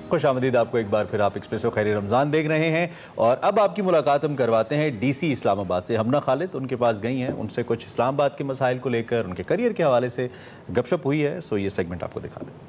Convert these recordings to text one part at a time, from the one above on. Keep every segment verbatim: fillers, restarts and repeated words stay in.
खुशामदीद आपको एक बार फिर। आप एक्सप्रेसो खैर रमज़ान देख रहे हैं और अब आपकी मुलाकात हम करवाते हैं डीसी इस्लामाबाद से। हमना खालिद उनके पास गई हैं, उनसे कुछ इस्लामाबाद के मसाइल को लेकर, उनके करियर के हवाले से गपशप हुई है। सो ये सेगमेंट आपको दिखा दें।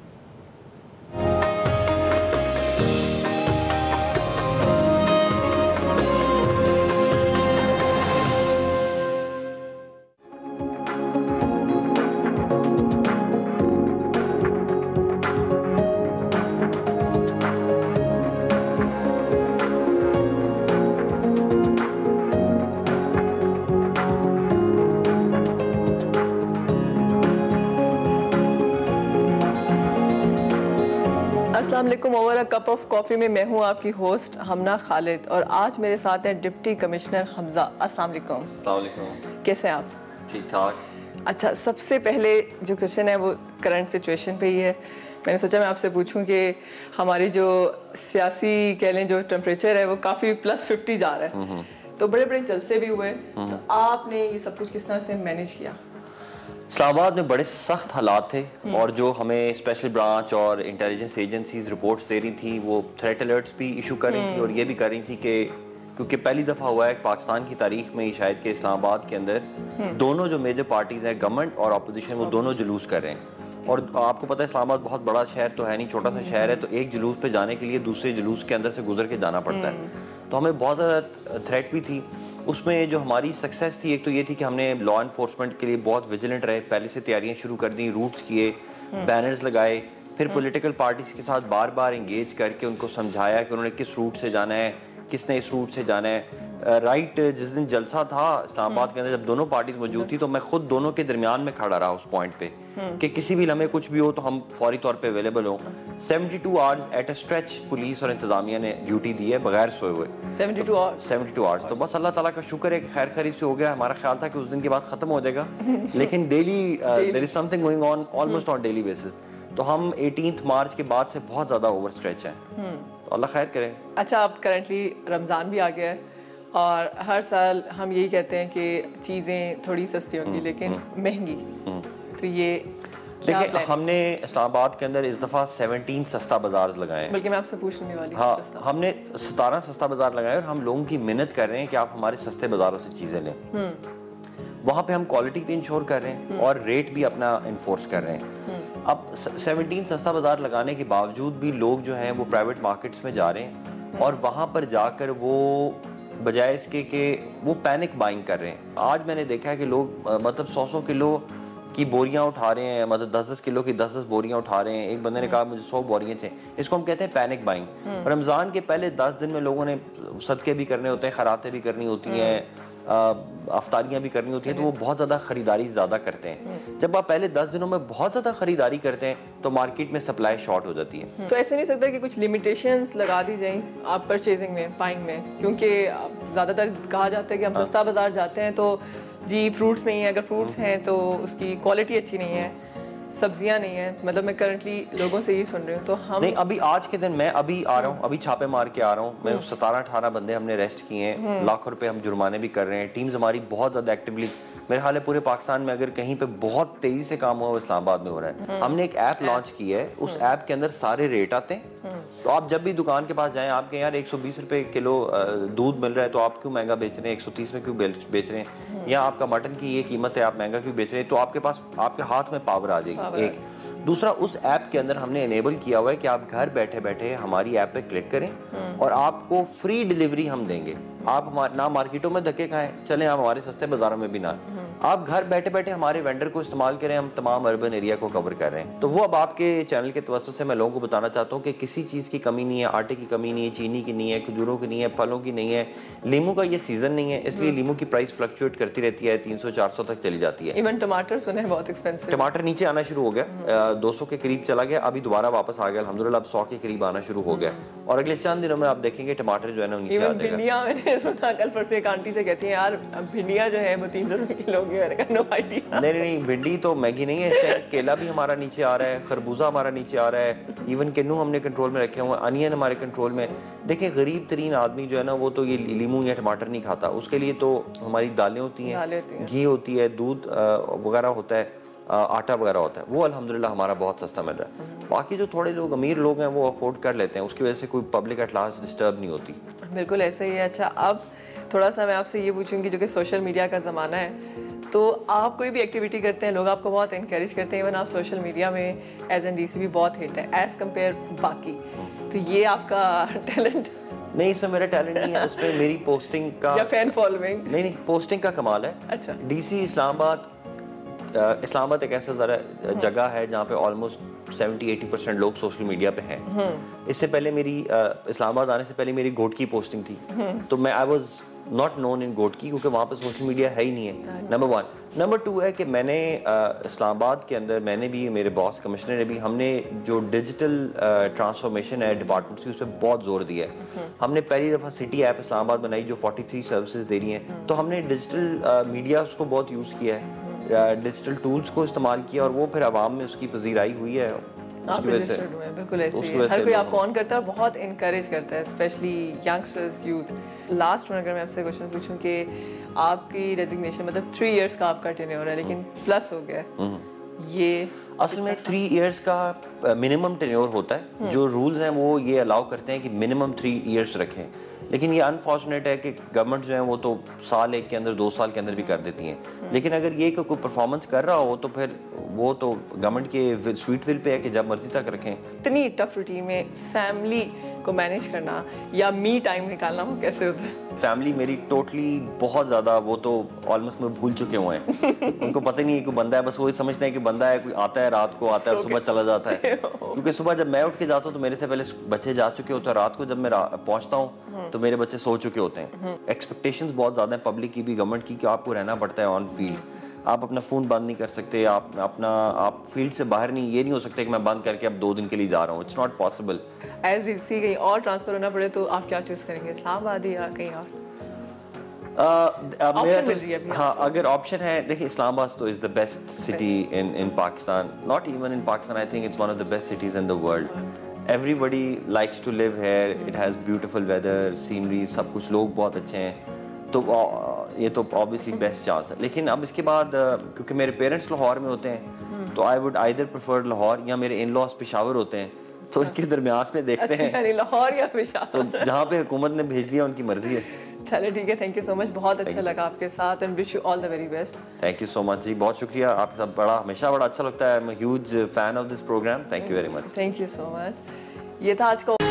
अस्सलामुअलैकुम। Over a cup of coffee में मैं हूँ आपकी होस्ट हमना खालिद और आज मेरे साथ हैं डिप्टी कमिश्नर हमजा। अस्सलाम वालेकुम। अस्सलाम वालेकुम। कैसे हैं आप? ठीक ठाक। अच्छा, सबसे पहले जो क्वेश्चन है वो करंट सिचुएशन पे ही है। मैंने सोचा मैं आपसे पूछूं कि हमारी जो सियासी कह लें जो टेम्परेचर है वो काफ़ी प्लस फिफ्टी जा रहा है, तो बड़े बड़े जलसे भी हुए, तो आपने ये सब कुछ किस तरह से मैनेज किया? इस्लामाबाद में बड़े सख्त हालात थे और जो हमें स्पेशल ब्रांच और इंटेलिजेंस एजेंसीज रिपोर्ट्स दे रही थी वो थ्रेट अलर्ट्स भी इशू कर रही थी और ये भी कर रही थी कि क्योंकि पहली दफ़ा हुआ है पाकिस्तान की तारीख में शायद के इस्लामाबाद के अंदर दोनों जो मेजर पार्टीज हैं, गवर्नमेंट और अपोजिशन, वो दोनों जुलूस कर रहे हैं। और आपको पता है इस्लामाबाद बहुत बड़ा शहर तो है नहीं, छोटा सा शहर है, तो एक जुलूस पे जाने के लिए दूसरे जुलूस के अंदर से गुजर के जाना पड़ता है। तो हमें बहुत ज़्यादा थ्रेट भी थी। उसमें जो हमारी सक्सेस थी एक तो ये थी कि हमने लॉ इन्फोर्समेंट के लिए बहुत विजिलेंट रहे, पहले से तैयारियां शुरू कर दी, रूट्स किए, बैनर्स लगाए, फिर पॉलिटिकल पार्टीज के साथ बार बार इंगेज करके उनको समझाया कि उन्होंने किस रूट से जाना है, किसने इस रूट से जाना है। राइट uh, right, जिस दिन जलसा था इस्लामाबाद के अंदर जब दोनों पार्टीज मौजूद थी तो मैं खुद दोनों के दरमियान में खड़ा रहा उस पॉइंट पे कि किसी भी लम्हे कुछ भी हो तो हम फौरी तौर पे अवेलेबल हो। बहत्तर hours at a stretch police और इंतजामिया ने ड्यूटी दी है बगैर सोए हुए। बहत्तर आवर्स बहत्तर आवर्स तो बस अल्लाह ताला का शुक्र है कि खैर खैरियत से हो गया। हमारा ख्याल था कि उस दिन के बाद खत्म हो जाएगा, लेकिन daily there is something going on almost on daily basis. तो हम अठारह मार्च के बाद से बहुत ज्यादा ओवर स्ट्रेच हैं, तो अल्लाह खैर करे। अच्छा, अब करंटली रमज़ान भी आ गया है और हर साल हम यही कहते हैं कि चीज़ें थोड़ी सस्ती होंगी लेकिन महंगी, तो ये देखिए हमने इस्लामाबाद के अंदर इस दफ़ा सत्रह सस्ता बाजार लगाए हैं। बल्कि मैं आपसे पूछने वाली हाँ, हमने सतारह सस्ता बाजार लगाए और हम लोगों की मिन्नत कर रहे हैं कि आप हमारे सस्ते बाजारों से चीज़ें लें। वहाँ पे हम क्वालिटी भी इंश्योर कर रहे हैं और रेट भी अपना इन्फोर्स कर रहे हैं। अब सत्रह सस्ता बाजार लगाने के बावजूद भी लोग जो हैं वो प्राइवेट मार्केट्स में जा रहे हैं और वहाँ पर जाकर वो बजाय इसके कि वो पैनिक बाइंग कर रहे हैं। आज मैंने देखा है कि लोग मतलब सौ सौ किलो की बोरियां उठा रहे हैं, मतलब दस दस किलो की दस दस बोरियां उठा रहे हैं। एक बंदे ने कहा मुझे सौ बोरियां चाहिए। इसको हम कहते हैं पैनिक बाइंग। रमज़ान के पहले दस दिन में लोगों ने सदके भी करने होते हैं, खैरातें भी करनी होती हैं, अफ्तारियाँ भी करनी होती हैं, तो वो बहुत ज़्यादा ख़रीदारी ज़्यादा करते हैं। जब आप पहले दस दिनों में बहुत ज़्यादा ख़रीदारी करते हैं तो मार्केट में सप्लाई शॉर्ट हो जाती है। तो ऐसे नहीं सकता कि कुछ लिमिटेशंस लगा दी जाएं आप परचेजिंग में, बाइंग में, क्योंकि ज़्यादातर कहा जाता है कि हम सस्ता बाजार जाते हैं तो जी फ्रूट्स नहीं है, अगर फ्रूट्स हैं तो उसकी क्वालिटी अच्छी नहीं है, सब्जियां नहीं है। मतलब मैं करंटली लोगों से ये सुन रही हूँ। तो हम नहीं, अभी आज के दिन मैं अभी आ रहा हूँ, अभी छापे मार के आ रहा हूँ मैं। सतारह अठारह बंदे हमने अरेस्ट किए हैं, लाखों रुपए हम जुर्माने भी कर रहे हैं। टीम्स हमारी बहुत ज़्यादा एक्टिवली, मेरे ख्याल है पूरे पाकिस्तान में अगर कहीं पे बहुत तेजी से काम हुआ वो इस्लामाबाद में हो रहा है। हमने एक ऐप लॉन्च की है, उस ऐप के अंदर सारे रेट आते हैं, तो आप जब भी दुकान के पास जाएं आपके यार एक सौ बीस रुपए किलो दूध मिल रहा है तो आप क्यों महंगा बेच रहे हैं, एक सौ तीस में क्यों बेच रहे हैं, या आपका मटन की ये कीमत है आप महंगा क्यों बेच रहे हैं, तो आपके पास आपके हाथ में पावर आ जाएगी। एक दूसरा, उस ऐप के अंदर हमने इनेबल किया हुआ है कि आप घर बैठे बैठे हमारी ऐप पे क्लिक करें और आपको फ्री डिलीवरी हम देंगे। आप ना मार्केटों में धक्के खाएं, चलें आप हमारे सस्ते बाजारों में भी ना, आप घर बैठे बैठे हमारे वेंडर को इस्तेमाल करें। हम तमाम अर्बन एरिया को कवर कर रहे हैं। तो वो अब आपके चैनल के तवज्जुह से मैं लोगों को बताना चाहता हूँ कि किसी चीज़ की कमी नहीं है, आटे की कमी नहीं है, चीनी की नहीं है, खजूरों की नहीं है, फलों की नहीं है। लीमू का ये सीजन नहीं है, इसलिए लीमू की प्राइस फ्लक्चुएट करती रहती है, तीन सौ चार सौ तक चली जाती है। इवन टमाटर सुने बहुत एक्सपेंसिव, टमाटर नीचे आना शुरू हो गया, दो सौ के करीब चला गया, अभी दोबारा वापस आ गया अल्हम्दुलिल्लाह, अब सौ के करीब आना शुरू हो गया और अगले चंद दिनों में आप देखेंगे टमाटर जो है ना नीचे आ जाएगा। भिंडियां मैंने सुना कल परसों एक आंटी से कहती हैं यार भिंडियां जो है वो तीन सौ रुपए किलो की, मैंने कहा नो आइडिया। नहीं नहीं भिंडी तो महंगी नहीं है इस टाइम। केला भी हमारा नीचे आ रहा है, खरबूजा हमारा नीचे आ रहा है, इवन किन्नू हमने कंट्रोल में रखे हुए, अनियन हमारे कंट्रोल में। देखिए गरीब तरीन आदमी जो है ना वो तो ये लीमू या टमाटर नहीं खाता, उसके लिए तो हमारी दालें होती हैं, घी होती है, दूध वगैरह होता है, आटा वगैरह होता है, वो अल्हम्दुलिल्लाह हमारा बहुत सस्ता मिल रहा है। बाकी जो थोड़े लोग अमीर लोग हैं वो अफोर्ड कर लेते हैं, उसकी वजह से कोई पब्लिक एट लार्ज डिस्टर्ब नहीं होती। बिल्कुल ऐसे ही है। अच्छा, अब थोड़ा सा मैं आपसे ये पूछूंगी, जो कि सोशल मीडिया का ज़माना है, तो आप कोई भी एक्टिविटी करते हैं, लोग आपको बहुत इंकरेज करते हैं, इवन आप सोशल मीडिया में एज एन डीसी भी बहुत हिट है एज कम्पेयर बाकी, तो ये आपका टैलेंट? नहीं, इसमें मेरा टैलेंट नहीं है, उसमें मेरी पोस्टिंग का या फैन फॉलोइंग? नहीं नहीं, पोस्टिंग का कमाल है। अच्छा। डीसी इस्लामाबाद, इस्लामाबाद एक ऐसा ज़रा जगह है जहाँ पे ऑलमोस्ट सेवेंटी एटी परसेंट लोग सोशल मीडिया पे हैं। इससे पहले मेरी इस्लामाबाद आने से पहले मेरी गोट की पोस्टिंग थी, तो मैं I was not known in गोट की, क्योंकि वहाँ पे सोशल मीडिया है ही नहीं है, नंबर वन। नंबर टू है कि मैंने इस्लामाबाद के अंदर, मैंने भी, मेरे बॉस कमिश्नर ने भी, हमने जो डिजिटल ट्रांसफॉर्मेशन है डिपार्टमेंट की, उस पर बहुत जोर दिया है। हमने पहली दफ़ा सिटी ऐप इस्लामाबाद बनाई जो फोर्टी थ्री सर्विसेज दे रही हैं, तो हमने डिजिटल मीडिया उसको बहुत यूज़ किया है, डिजिटल टूल्स को इस्तेमाल किया, और वो फिर आवाम में उसकी पजीराई हुई है। आप रजिस्टर्ड हुए हैं, बिल्कुल ऐसे ही है। हर कोई आपको ऑन करता है, बहुत इनकरेज करता है, स्पेशली यंगस्टर्स, यूथ। लास्ट में अगर मैं आपसे क्वेश्चन पूछूं कि आपकी रेजिग्नेशन, मतलब थ्री इयर्स का आपका टेन्योर है लेकिन प्लस हो गया है, ये असल में थ्री इयर्स का मिनिमम टेन्योर होता है, जो रूल्स हैं वो ये अलाउ करते हैं कि मिनिमम थ्री इयर्स रखें, लेकिन ये अनफॉर्चुनेट है कि गवर्नमेंट जो है वो तो साल एक के अंदर, दो साल के अंदर भी कर देती हैं। लेकिन अगर ये कि कोई परफॉर्मेंस कर रहा हो तो फिर वो तो गवर्नमेंट के स्वीट विल पे है कि जब मर्जी तक रखें। इतनी टफ रूटीन में फैमिली को मैनेज करना या मी टाइम निकालना, वो कैसे होता है? फैमिली मेरी टोटली बहुत ज़्यादा, वो तो ऑलमोस्ट मैं भूल चुके हुए हैं। उनको पता ही नहीं है कि बंदा है, बस वही समझते हैं कि बंदा है, कोई आता है रात को आता है और सुबह चला जाता है। क्योंकि सुबह जब मैं उठ के जाता हूँ तो मेरे से पहले बच्चे जा चुके होते हैं, रात को जब मैं पहुँचता हूँ तो मेरे बच्चे सो चुके होते हैं। एक्सपेक्टेशंस बहुत ज़्यादा हैं पब्लिक की भी, गवर्नमेंट की, कि आपको रहना पड़ता है ऑन फील्ड। आप अपना फ़ोन बंद नहीं कर सकते, आप अपना आप फील्ड से बाहर नहीं, ये नहीं हो सकता कि मैं बंद करके अब दो दिन के लिए जा रहा हूँ, it's not possible. As DC कहीं और ट्रांसफर होना पड़े तो आप क्या चूज करेंगे, इस्लामाबाद या कहीं और? Uh, मेरा तो, हाँ, अगर ऑप्शन है, देखिए इस्लामाबाद तो is the best city in in Pakistan, not even in Pakistan, I think it's one of the best cities in the world. Everybody likes to live here, it has beautiful weather, scenery, सब कुछ, लोग बहुत अच्छे हैं, तो ये तो ऑब्वियसली बेस्ट चांस है। लेकिन अब इसके बाद क्योंकि मेरे पेरेंट्स लाहौर में होते हैं, तो I would either prefer Lahore, या मेरे इन लॉज पेशावर होते हैं, तो इनके दरमियान में देखते हैं, लाहौर या पेशावर, तो जहाँ पे हुकूमत ने भेज दिया उनकी मर्जी है। चलो ठीक है, थैंक यू सो मच, बहुत अच्छा लगा आपके साथ, and wish you all the very best. Thank you so much जी, बहुत शुक्रिया, आपके साथ बड़ा हमेशा बड़ा अच्छा लगता है, I am a huge fan of this program, thank you very much. Thank you so much. ये था आज का